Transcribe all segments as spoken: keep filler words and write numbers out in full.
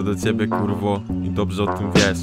do ciebie, kurwo, i dobrze o tym wiesz.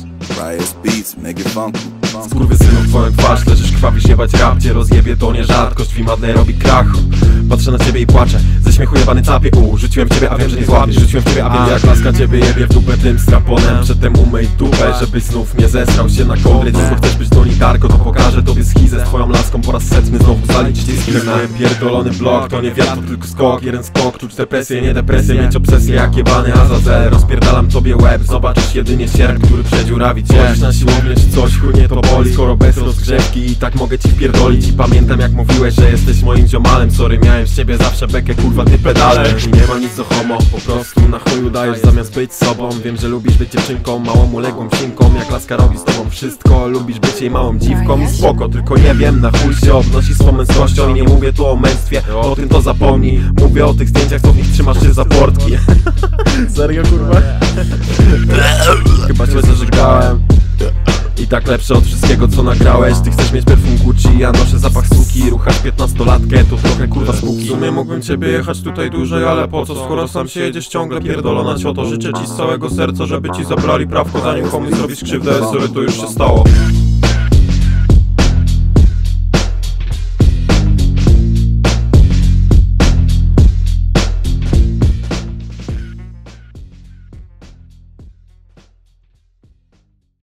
Skurwysynu, twoją twarz, leżysz krwawisz, jebać rap cię rozjebie, to nie żart, kość madle robi krachu. Patrzę na ciebie i płaczę, ze śmiechu jebany capie. U, rzuciłem w ciebie, a wiem, że nie złapiesz. Rzuciłem w ciebie, a wiem, jak laska ciebie jebie w dupę tym straponem. Przedtem umyj dupę, żebyś znów nie zesrał się na kołdry. Jeśli chcesz być do Darko, to pokażę tobie schizę z twoją laską. Po raz setny znowu zalić ci schizę. Pierdolony blok, to nie wiatr, to tylko skok. Jeden skok, czuć depresję, nie depresję, mieć obsesję jak jebany Azazel. Rozpierdalam tobie łeb, zobaczysz jedynie sierp, który przedziurawi cię. Chodzisz na siłownię czy coś, chuj nie to boli. Skoro bez rozgrzewki i tak mogę ci wpierdolić. I pamiętam jak mówiłeś, że jesteś moim ziomalem. Sorry, miałem z ciebie zawsze bekę, kurwa ty pedale. I nie ma nic do homo, po prostu na chuj udajesz zamiast być sobą. Wiem, że lubisz być dziewczynką, małą uległą sinką. Jak laska robi z tobą wszystko, lubisz być jej małą dziwką. I spoko, tylko nie wiem, na chuj się obnosi swą męskością. I nie mówię tu o męstwie, o tym to zapomnij. Mówię o tych zdjęciach, co w nich trzymasz się za portki. Serio, kurwa? Chyba się zażygałem. I tak lepsze od wszystkiego co nagrałeś. Ty chcesz mieć perfum Gucci, ja noszę zapach suki. Ruchasz piętnastolatkę, to trochę kurwa spóki. W sumie mógłbym ciebie jechać tutaj dłużej, ale po co, skoro sam się jedziesz ciągle pierdolona cioto. Życzę ci z całego serca, żeby ci zabrali prawko, zanim komuś zrobisz krzywdę, sorry, to już się stało.